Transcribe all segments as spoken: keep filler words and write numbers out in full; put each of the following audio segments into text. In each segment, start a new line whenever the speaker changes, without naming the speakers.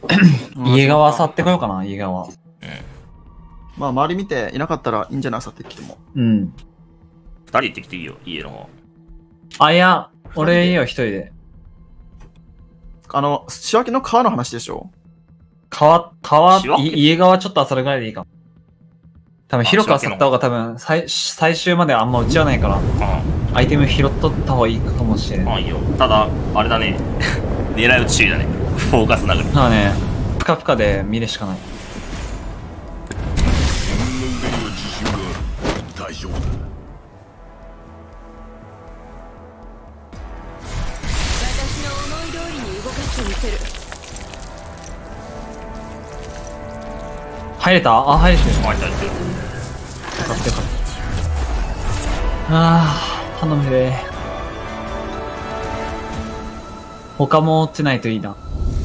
家側去ってこようかな、家側。
まあ、周り見ていなかったらいいんじゃない、去ってきても。
うん。
二人行ってきていいよ、家の方。
あ、いや、俺いいよ、一人で。
あの、仕分けの川の話でしょ？
川、川、
仕分け
い家側ちょっと漁るぐらいでいいかも。多分広く漁った方が多分最、最終まであんま打ち合わないから、
う
アイテム拾っとった方がいいかもしれ
ん。
ない。
あ、いいよ。ただ、あれだね。狙い撃ち注意だね。フォーカス殴る。
まあね、ぷかぷかで見るしかない。
自分の腕には自信がある。大丈夫だ。
私の思い通りに動かしてみせる。
入れた？あ、入れてる。
あ、いたいた。
よかったよかった。あー、頼むで。他も落ちないといいな。
うん。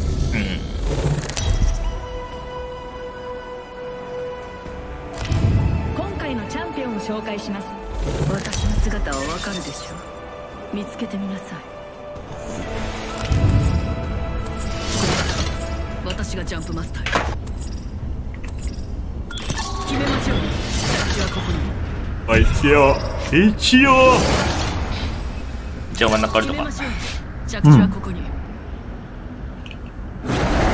今回のチャンピオンを紹介します。私の姿はわかるでしょう。見つけてみなさい。私がジャンプマスターよ。決めましょう。着地はここに。
あ、一応。一応。じゃあ真ん中あるのか。
決めましょう。着地はここに。フォーカスで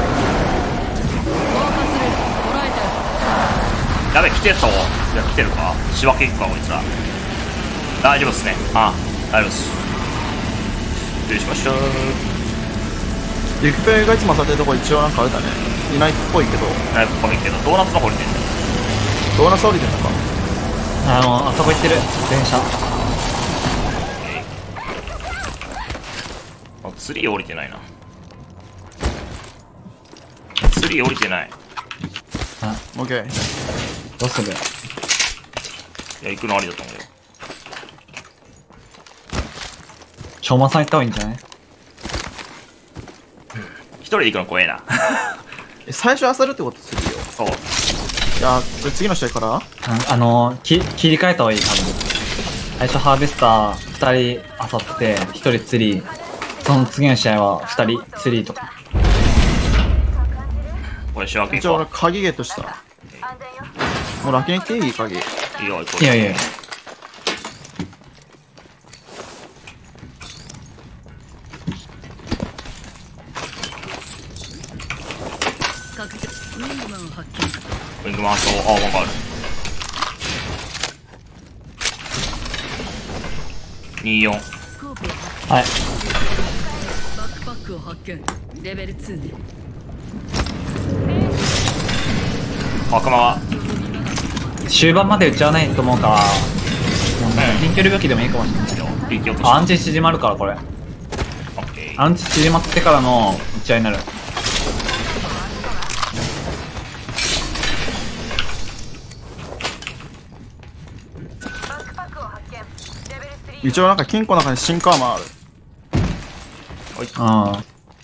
捉え
やべ、来てそう。いや、来てるか。仕分け行くか、こいつら。大丈夫っすね。あ、大丈夫っす。失礼しました。
リクペがいつもされてるとこ一応なんかあれだね。いないっぽいけど、
ナイフ込みけど、ドーナツの方に出てんだよ。
ドーナツ降りてんのか。
あの、あそこ行ってる。電車。
あ、ツリー降りてないな。ツリー降りてない。
あ、
オッケー。
どうする？
いや、行くのありだと思うよ。
ちょまさん行った方がいいんじゃない？
一人で行くの怖えな。
え、最初漁るってことするよ。
そう。
いや、じゃあ次の試合から
ああの、き、切り替えた方がいい、多分。最初ハーベスターふたり漁って、ひとり釣り。その次の試合はふたり釣りとか。
これ仕分け
一応俺
行こ
鍵ゲットした。もう楽に行っていい鍵。
う。いいよ、行こう。
いやいや。
確実。ウィングマンを発見。
ウィングマンと、あ、わかる。にじゅうよん。
スコープを発
はい。
バックパックを発見。レベルツーね。
悪魔は、
終盤まで打ち合わないと思うから、もうね近距離武器でもいいかもしれないけど。
リキオプ
あ、アンチ縮まるから、これ。
オッケー。
アンチ縮まってからの打ち合いになる。
一応なんか金庫の中に新カーマンある。
うん。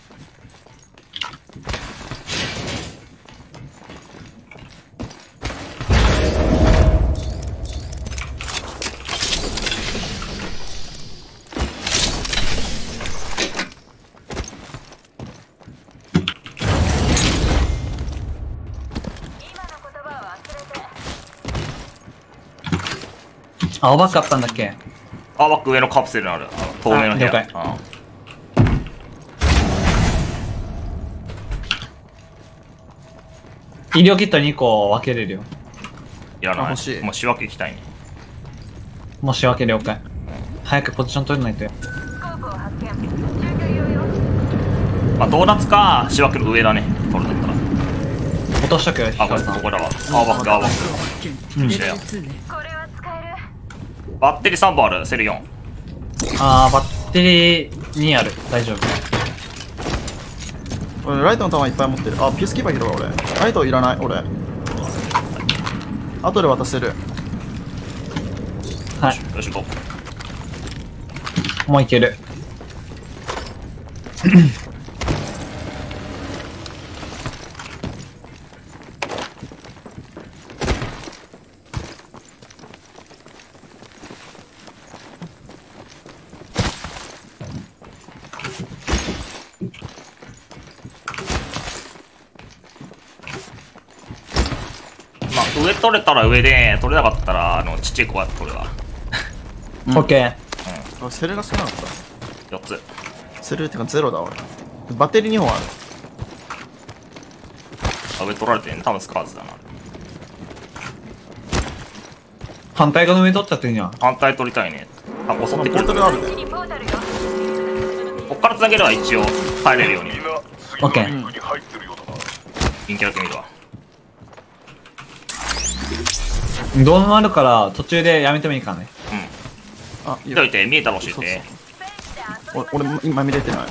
青バッグあったんだっけ？
あ、バック上のカプセルにある。あの透明の部屋。
あ了解
あ
医療キットにこ分けれるよ。
いらない。
あ欲しい
もう仕分け行きたいね。
もし分け了解。早くポジション取れないとよ。
まあ、ドーナツか、仕分けの上だね。取るんだったら。
落としとくよ、
あ、これ、
ヒカルさん。
ここだわ。青バック、青バッ
発見。
うん
レベルツーね。
ク。バッテリーさんぼんある。セルよん。
あー、バッテリーにある。大丈夫。
俺ライトの弾いっぱい持ってる。あ、ピースキーパーいるわ俺。ライトいらない俺。後で渡せる。
はい。
よし、行こう。
もういける。
上取れたら上で、取れなかったら、あの、ちっちゃい子やって取るわ。
オッケー。
あセルが少なかっ
よっつ。
た。セルってかゼロだ俺。バッテリーにほんある。
あ、上取られてんね。多分スカーズだな。
反対側の上取っちゃってんじゃん。
反対取りたいね。あ、襲ってくる。
ポータルあるで。
こっから繋げれば一応入れるように。
オッケー。
に入ってるようだな。
人気だけ見るわ。
ドームあるから途中でやめてもいいからね。
あ、いいよ
見といて、見えたら教えて。
お俺も今見れてない。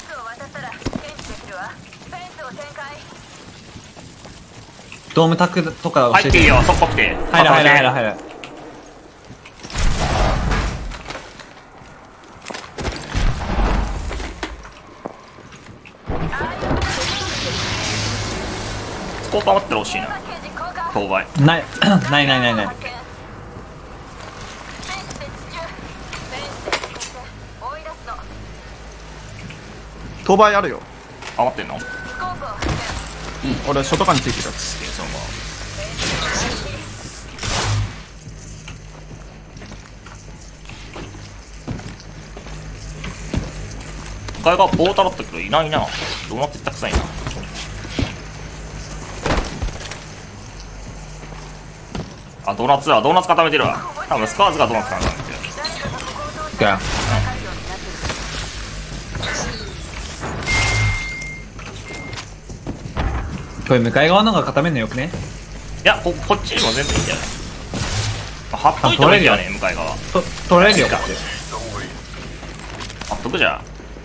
ドームタクとか教えて。
入っていいよ、そっぽくて。
入る入る入る入る。
スコープ余ってる欲しいな。購買。
ない、ないないないない。
当倍あるよ。
余ってんの？
俺外側についてるやつ。
そのまま。向かい側ポータルだったけどいないな。どうなっていったくさいな。あ、ドーナツだ。ドーナツ固めてるわ。多分スカーズがドーナツ固めてる。
オッケー。これ向かい側の方が固めるのよくね。
いや、ここっちにも全然いいんじゃない？あ、貼っといてもいいんだよね、向かい側。
と取れるよこっ
貼っとくじゃん。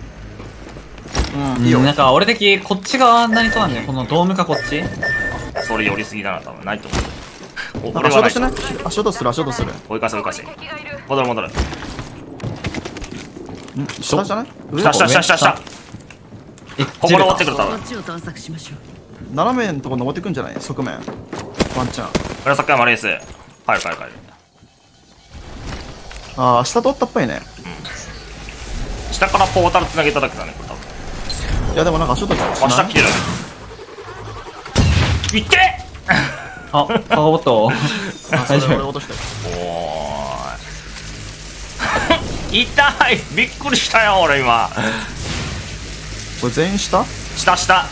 うん、いいよ。
ち。なんか俺的こっち側になりそうなんだよ。このドームかこっち。
それ寄りすぎだな、多分ないと思う。お
なんか
俺はない
足音してない？足音する足音する。
追い返せ追い返せ。戻る戻る。
ん下じゃない？上
下下下下下。
え、
ここ
ジルか
登ってくる多分。
こっちを探索しましょう。
斜めのとこ登ってくんじゃない？側面。ワンチャン。
紫山レース。帰る帰る帰る。
ああ、下通ったっぽいね。
下からポータル繋げただけだね、これ多分。
いやでもなんか足音する。
真下来てる。いって
あ、カゴボット。
あ、それ
大丈夫。
俺落としたよ。
おーい。痛いびっくりしたよ、俺今。
これ全員下？
下下。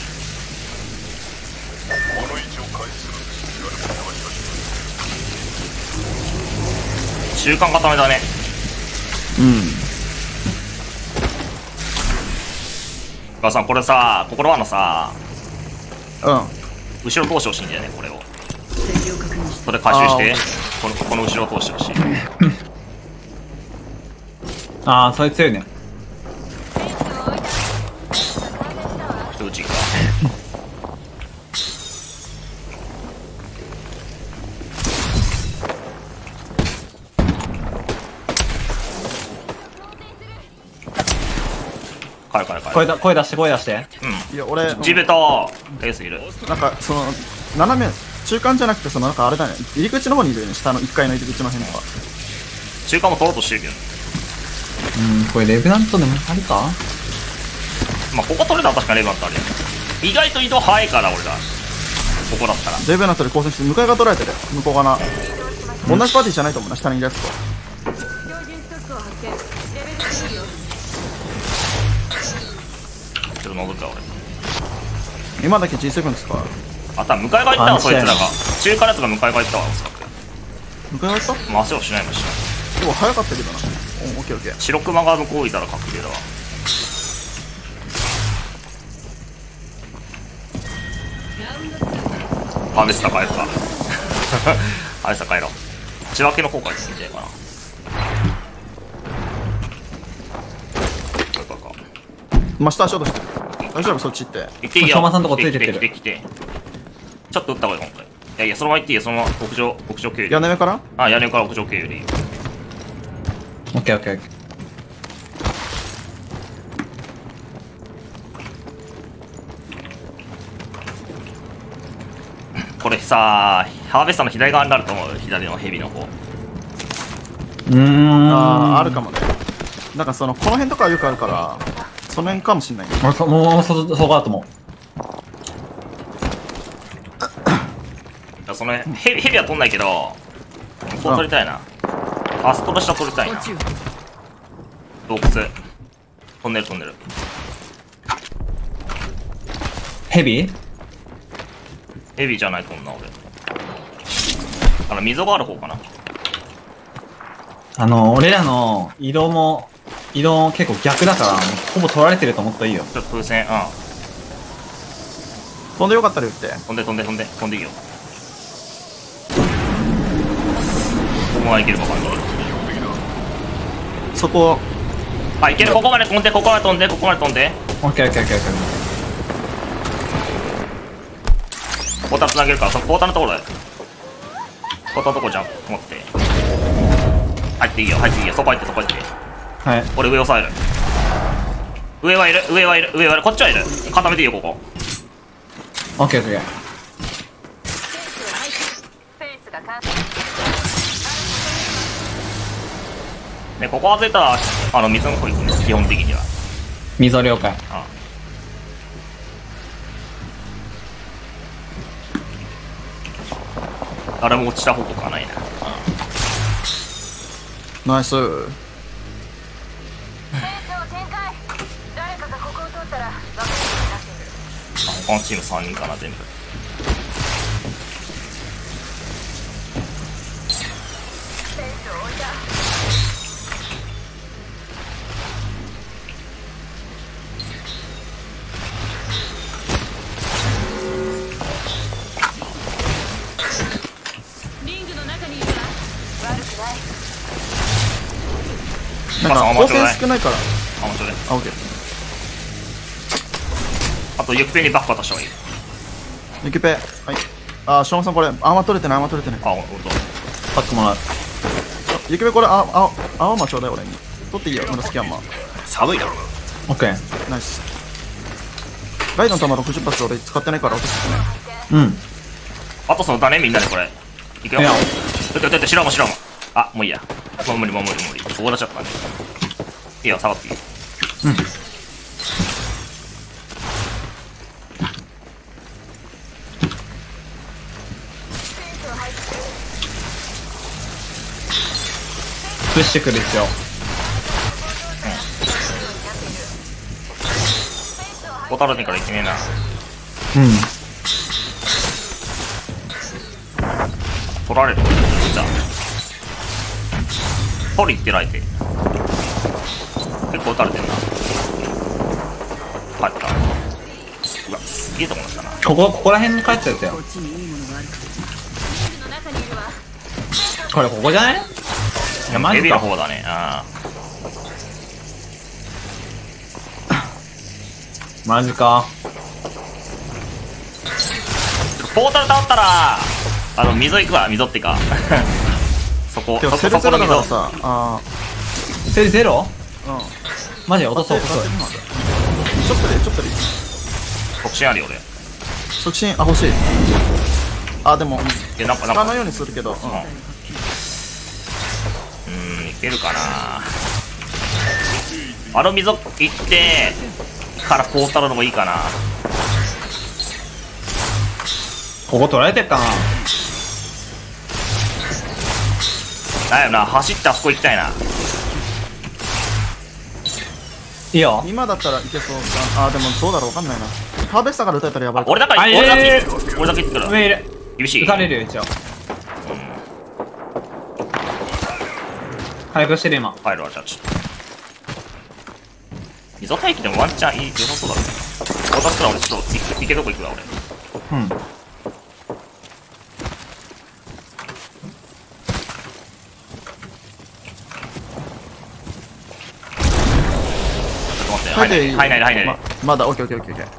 この位置を回避する。やることはし
中間固めだね。
うん。
母さん、これさ、心はのさ、
うん。
後ろ通してほしいんだよね、これを。
敵を確認して。
それ回収して、この、この後ろを通してほしい。
ああ、それ強いね。
人打ち行くわ。帰る帰る帰る。
声だ、声出して声出して。
うん。
いや俺、
ジベとレースいる。
なんかその斜め中間じゃなくてそのなんかあれだね。入り口の方にいるよね。下のいっかいの入り口の辺とか。
中間も取ろうとしてるけど。
うん、これレブナントでもありか。
まあ、ここ取れたら確かにレバントあるよ。意外と移動早いから、俺ら。ここだったら。
デブナットで交戦して向かい側取られてる。向こう側な。同じパーティーじゃないと思うな。下にいるやつと。
ちょっと戻ったわ、俺。
今だけ ジーセブン 使う。
あ、多分向かい側行ったわ、
あ
そいつらが
間違いない。
中間のやつが向かい側行ったわ、おそらく。
向かい側行った？
回せはしないもんし
でも早かったけどな。おオッケーオッケー。
白熊が向こういたら確定だわ。ハーベスター帰るか。ハーベスター帰ろう。仕分けの方から行ってみてかな。これかか。
真下足音してる。大丈夫そっち行って。
行っていいよ。
相馬さんとこついてってる
来て来て来て来て。ちょっと撃った方がいい、今回。いやいや、そのまま行っていいよ、そのまま屋上、屋上経由で。
屋根目から
あ、屋根から屋上経由でいいよ。
オッケーオッケーオッケー。
これさ、ハーベスターの左側になると思う。左のヘビの方。
うーん。
ああ、あるかもね。なんかその、この辺とかはよくあるから、その辺かもしんないね。
俺そもうそ、そこだと思う。
いや、そそのヘビヘビは取んないけどここ取りたいな。あそこの下取りたいな。洞窟飛んでる飛んでる。
ヘビ
ヘビじゃないと思うな俺。あの溝がある方かな。
あの、俺らの移動も、移動結構逆だから、ほぼ取られてると思ったらいいよ。
ちょっと風船、うん。
飛んでよかったら言って。
飛んで飛んで飛んで飛んでいいよ。ここまでいけるか分かんない。
そこ、
あ、いける。ここまで飛んで、ここまで飛んで、ここまで飛んで。
オッケーオッケーオッケーオッケ
ポータル繋げるから、そのポータルのところで。ポータルのところじゃん、持って。入っていいよ、入っていいよ。そこ入って、そこ入って。
ー。はい。
俺上押さえる。上はいる、上はいる、上はいる。こっちはいる。固めていいよ、ここ。
オッケーオッケー。
ね、ここ外れたら、あの、水の方行くね、基本的には。
溝了解。
ああれも落ちた方向かないな。
ナイス。
他のチームさんにんかな、全部。
なんか、光線少ないから。
あ、もちろんね。
あ、オッケー。
あと、ゆくぺにバック渡した方がいい。
ゆきぺ。はい。あ、しょうまさんこれ、アーマー取れてない、アーマー取れてない。
あ、ほんと。
パックもらう。
ゆきぺこれ、あ、あ、青マちょうだい、俺に。取っていいよ、紫アーマー。
寒いだろ。
オッケー。
ナイス。ライドの弾ろくじゅっ発俺使ってないから落としてね。
うん。
あとそのだね、みんなでこれ。いくよ。
いや
だってだって、白も白も。あ、もういいや。もう無理、もう無理、無理。ここ出しちゃったね。いいよ、下がっていい。
うん。プッシュくる必要。
小太郎にからいけねえな。
うん。
取られる。じゃあ。取り行ってられて。結構撃たれてんな。帰った。うわ、すげえとこだったな。
ここ、ここら辺に帰っちゃったよ。これここじゃない？いや、マ
ヘビの
ジか。
方だね。あ
マジか。
ポータル倒ったら、あの、溝行くわ、溝ってか。そこ、そこ、
でもセル
そこの溝
ゼロだから。さ、あ
セルゼロ？
ー、うん。
マジ落とそう落とそう。
ちょっとでいい、ちょっとでいい。
特進あるよ、俺。
促進、あ、欲しい。あ、でも、
え、なんか、なんか。
使わないようにするけど、うん。
うーん、いけるかな。あの溝行ってからポータルのもいいかな。
ここ取られてっかな。
だよな、走ってあそこ行きたいな。
いいよ。
今だったらいけそうだ。あー、でもどうだろう、わかんないな。ハーベスターから撃たれたらやばい。
俺だから、
あ
俺だけ
え
行ってくる。俺だけ行ってくる。
上いる。
厳しい。
撃たれるよ、一応。回復してる今。
帰るわ、じゃあちょっと。溝待機でもワンチャンいい、良さそうだね。渡すから俺ちょっと、行く、行けどこ行くわ、俺。
うん。
ちょっと待って、入んないで、入んないで、入んないで。
ままだ、オッケーオッケーオッケーオッケー。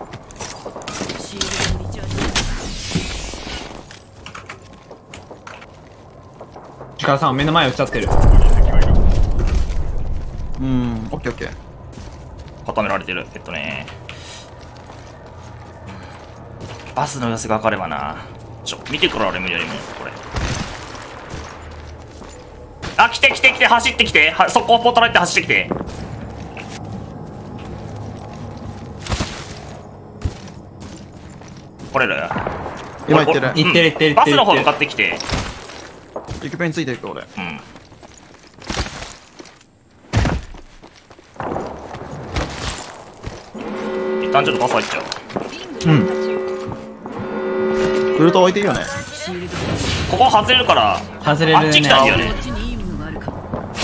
力さん目の前撃っちゃってる。
うーん、オッケーオッケー。
固められてる。えっとね。バスの様子が分かればな。ちょ、見てくる俺無理よりも、これ。あ、来て来て来て、走ってきて。は、そこをポトラって走ってきて。来れる？
今行ってる。
行ってる行ってる行ってる
バスの方向か
行っ
ってきて。
ゆきぺについていく俺。
うん。一旦ちょっとバス入っちゃう。
てる。うん。
ウルト置いていいよね。
ここ外れるから、
外れるね。
あっち来たらいいよね
こ。っちにいいものがあるかも。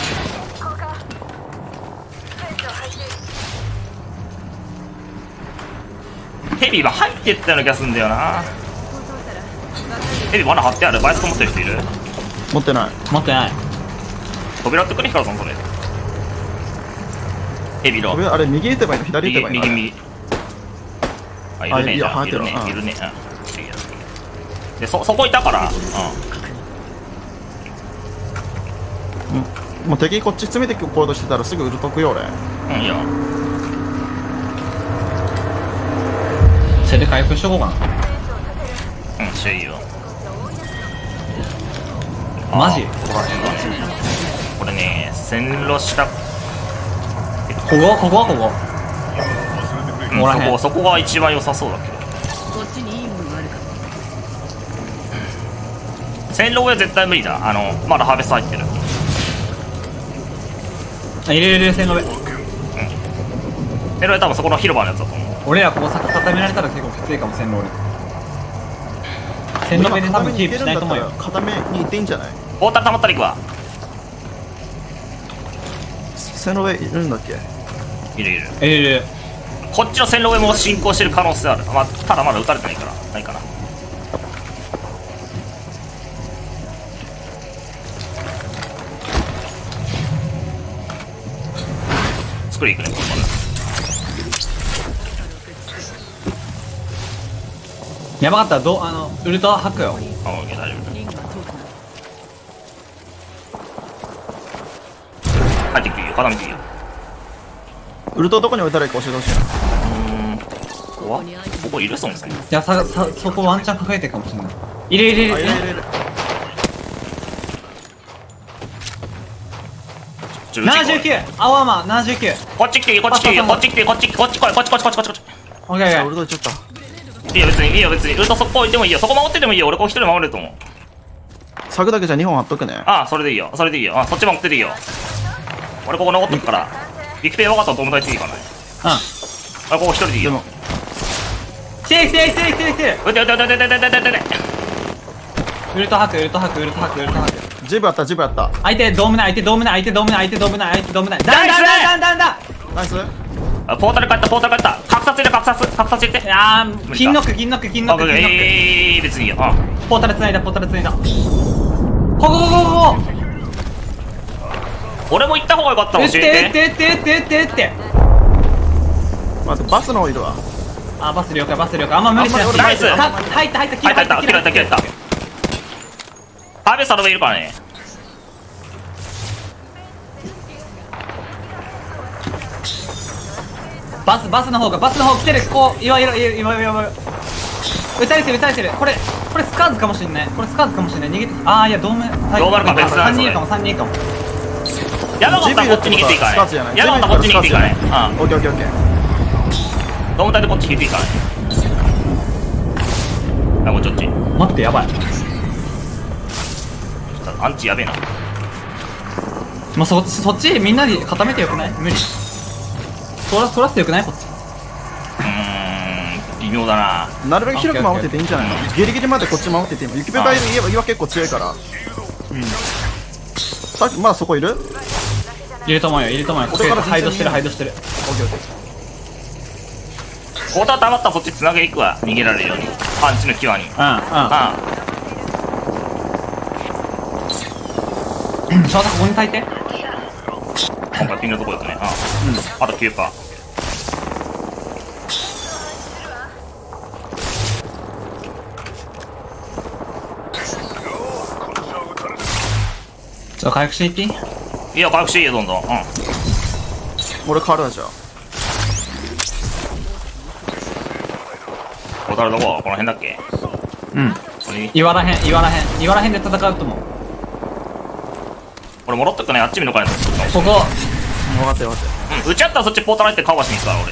ヘビーは入ってったような気がするんだよな。ヘビー罠張ってある。バイスコ持ってる人いる？
持ってない。
持ってない。
扉ってくれヒカルさんそれ。ヘビーの。
これあれ右打てばいいの左打てばいいの。
右右右。あ、いるね。
あいや
じゃあいるね
入って。る
いるね。うん。で、そ、そこいたから。う
うんもう敵こっち詰めてこうとしてたらすぐウルトくよ俺。
ん。うん、いいよ。
それで回復しとこうか
うん、していいよ。
な。マジ？
ここら辺だね。これね、線路下。
ここここはここ。
うん、
ここら辺
そこ、そこが一番良さそうだけど。
こっちにいいものがあるかも。
線路上は絶対無理だ。あの、まだハーベスト入ってる。
あ、入れる入れる線路上。
線路上多分そこの広場のやつだと思う。
俺らここ坂固められたら結構きついかも、線路俺。線路上で多分キープしないと思うよ。
固めに行っていいんじゃない？
ポータル溜まったら行くわ。
線路上いるんだっけ？
いるいる。
入れる入れる。
こっちの線路上も進行してる可能性ある。まあ、ただまだ撃たれてないから、ないかな。作り行くね、これまで。
やばかったらどう、あの、ウルトラ吐くよ。
あ、オッケー、大丈夫。
リングが遠くなる。
入ってきていいよ、固めていいよ。
ウルトどこに置いたらいいか教えてほしいな。
うーん。ここはここいるそもそも。
いや、さ、さ、そこワンチャン抱えてるかもしれない。入れ入れ
あ、
入れ
いるいるいる。
ちょうち来い
ななじゅうきゅう、青山ななじゅうきゅう。
こっち来ていいよ、こっち来ていいよ、こっち来ていいよ、こっちこっち来い、こっちこっちこっちこっちこっち。
オッケーオッケー。
ウルト行っちゃった。
いいよ、別にいいよ、別に。ウルトそこ置いてもいいよ、そこ守っててもいいよ、俺ここ一人守れると思う。
柵だけじゃにほん貼っとくね。
ああ、それでいいよ、それでいいよ。あ、そっち守ってていいよ。俺ここ残っとくから。ビクペイ分かったら友達いいかな。
うん。
俺ここ一人でいいよ。
でも
来てる来てる来てる来てる来てる。
撃て撃て撃て撃て撃て撃て撃て撃て。
ウルト吐く、ウルト吐く、ウルト吐く、ウルト吐く。
ジブあったジブあった。
相手ドームない、相手ドームない、相手ドームない、相手ドームない、相手ドームない。ダンダンダンダンダン
ナイス。
あ、ポータル帰った、ポータル帰った。格殺入れ、格殺、格殺入れて。
あー、金ノック、金ノック、金ノック、
あ、
金ノッ
ええー、別にいいよ。あ、
ク。ポータル繋いだ、ポータル繋いだ。ここここここ
俺も行った方がよかった
こ。
の
打って
教え。
打ってて打って打って打って打って。
待ってバスの方いるわ。
あ、バス了解、バス了解。あんま無理しなくていい。
ナイス
た入った入った、
入った入った、切られた切られた。ハーベスターの上いるからね。
バス、バスの方が、バスの方来てる。こう、いわゆる、いわゆる、いわゆる。撃たれてる、撃たれてる。これ、これスカーズかもしんない。これスカーズかもしんない。逃げて。あー、いや、ドーム。
ドームあるか別だ
さんにんいるかも、さんにんいるかも。
山形はこっち逃げていいから
スカーツじゃない。
ね。山形はこっち逃げていいからね。
オッケーオッケーオッケー。
うん。ドーム隊でこっち引いていいからね。あ、こっちこっち。
待って、やばい。
アンチやべえな。
まあ、そっち、そっちみんなで固めてよくない？無理。そら、そらしてよくないこっち。
うーん、微妙だな。
なるべく広く守ってていいんじゃないの？ギリギリまでこっち守ってていいもん。雪ペがいる家は結構強いから。うん。さっきまだそこいる？
入れと思うよ、入れと思うよ。
これから
ハイドしてる、ハイドしてる。
オッケーオッケ
コーター溜まったらそっちつなげいくわ。逃げられるように。パンチの際に。うん。
うん、うん。
あ
翔太ここに炊いて。
今回ピンのとこ行くね。うん。あときゅうパー。
ちょっと回復していっていい？
いいよ、回復していいよ、どんどん。うん。
ー。俺変わるわじゃあ。
コータルどここの辺だっけ？
うん。
これ
岩らへん、岩らへん。岩らへんで戦うと思う。
俺戻っとくね。あっち見のかないと。
ここ、
分かったよ分かっ
うん。打ち合ったらそっちポータル入ってカバーしに行くから、俺。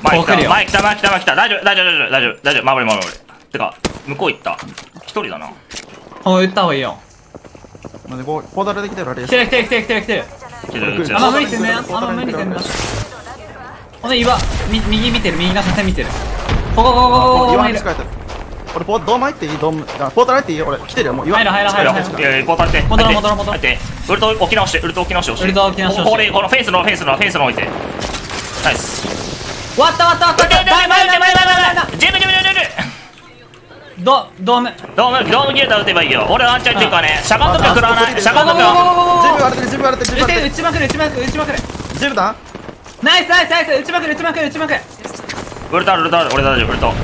前来た、
こう来るよ。
前来た、前来た、前来た。大丈夫、大丈夫、大丈夫、大丈夫、大丈夫、守れ、守れ、守れ。てか、向こう行った。一人だな。
もう撃った方がいいよ。
なんでこうポータルできてるあれ
来てる来てる来てる来てる来てる。
来てる、来てる
あんま無理せんね。あんま無理せんね。ほんで岩、み右見てる、右の車線見てる。ここここここここ
岩
いる。
に近いてる。俺ポドーム入っていいドームあポータル入っていい俺来てるよもう岩
入る入る入る入る
いやいや、ポータルって。
戻ろう戻ろう戻ろう
入って。ウルト置き直して、ウルト置き直してほしい。
ウルト置き直してほしい
ここで、このフェンスの、フェンスの、フェンスの置いて。ナイス。
終わった終わった終わった。
待って待って待って待って待
だ
ってジムジムジムジム
ドドーム。
ドーム、ドーム切れたら撃てばいいよ。俺ワンチャンっていうかね、しゃがんときは食らわない。しゃがんときは。
ジム割れてるジム割れてるジム割れてる
撃ちまくる撃ちまくる撃ちまくる。
ジムだ
ナイスナイスナイス撃ちまくる撃ちまくる撃ちまくる。
ウルトある、ウルトある、俺大丈夫、ウルト。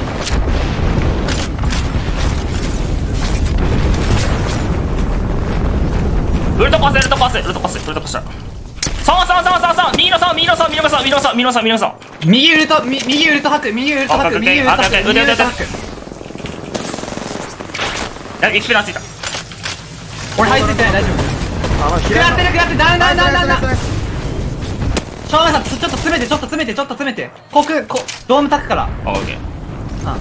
ウルトパス、ウルトパス、ウルトパス、ウルトパスした。そうそうそうそうそう、右のそう、右のそう、右のそう、右のそう、右のそう、右のそう。
右ウルトみ右ウルトハック右ウルトハック右ウルトハック右ウルトハック。
え、エキスペランついた。
俺入っててない大丈夫。
あまあ
食らってる食らってるダウンダウンダウンダウンダウン。
ナイスナイスナイスナイス
しょうがないさんちょっと詰めてちょっと詰めてちょっと詰めて。こくこドームタクから。
あ、オッケー。
あ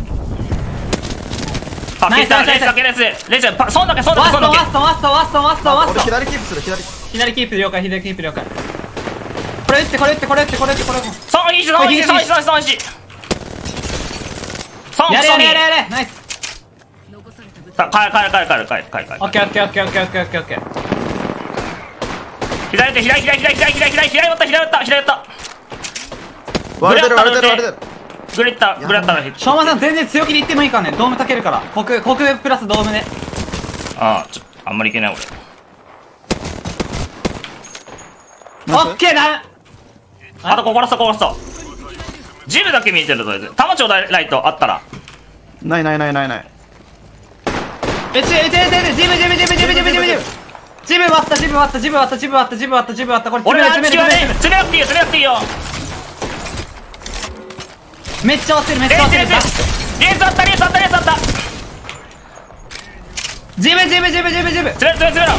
あ、
ナイス
レース
ナイス
だけレースだけレース。レース、パそんだけ、そんだ
ワッ
け、そんだけ。
ソンワッソンワッソンワッソンワッソンワッ
俺
ソン。
左キープする左
左キープ了解左キープ了解。これ打ってこれ打ってこれ打ってこれ打ってこれ。
そう、いいし、そう、いいし、そう、いいし、そう、いいし、そう、いいし。そう、
やれやれやれ
そう、
やれナイス。
さあ、帰る、帰る、帰る、帰る、帰る、帰る、帰る。
オッケーオッケーオッケーオッケーオッケーオッケーオッケー。
左手、左、左、左、左、左、左、左打った、左打った、左打った。
割れてる割れてる割れてる
グレッタ、グレッタのヘッ
しょうまさん全然強気でいってもいいからね。ドームたけるから。コクコクプラスドームね。
ああ、ちょっと、あんまりいけない、俺。
オッケーだ。
あと、ここラスト、ここラスト。ジムだけ見えてるとりあえず。玉ちょうだい、ライト、あったら。
ないないないないない
えちえちえちえジムジムジムジムジムジムジムジム割ったジム割ったジム割ったジム割ったジム割ったジム割ったこれ
俺ら
詰める
地球はね、
詰める詰
詰めなくていいよ、詰めなくていいよ。
めるめっちゃ押してるめっち
レース、
ゃ押してる
レース。レースあった、レースあった、レースあった。
ジムジムジムジムジム
詰めろ、詰めろ、詰めろ。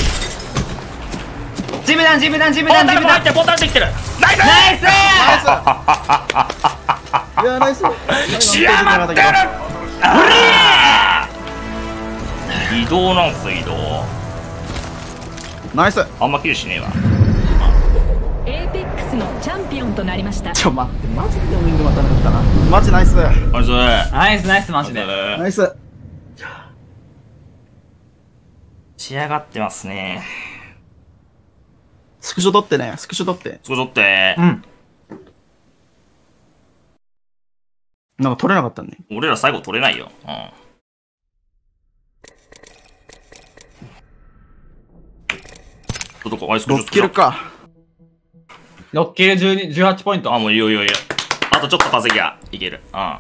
ジムダンジムダンジム
ポ
ダンジムダン
ータルも入ってる、ポータルできてる。ナイス
ナイス
いやナイス
仕上がってる。移動なんすよ、移動。
ナイス
あんまキルしねえわ。
エーペックスのチャンピオンとなりました。
ちょ待ってマジでウィング待たなかったなマジナイス
あれそれ。
ナイスナイスマジで
ナイス
仕上がってますね。
スクショ取ってねスクショ取って
そこ取って
う。ん
なんか取れなかったんね
俺ら最後取れないよ。うん。ちょっとこあいつ
ろっキルか
ろっキルじゅうに、じゅうはちポイント
あ、もういいよいいよいいよ。あとちょっと稼ぎゃいける。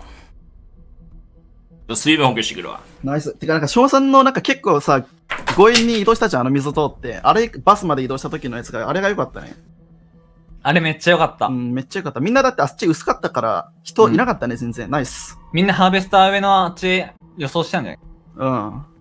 うん。水分補給してくるわ。
ナイスてかなんか翔さんのなんか結構さ強引に移動したじゃんあの溝通ってあれバスまで移動した時のやつがあれが良かったね
あれめっちゃ良かった、
うんめっちゃ良かったみんなだってあっち薄かったから人いなかったね、全然ナイス
みんなハーベスター上のあっち予想したんじゃない
うん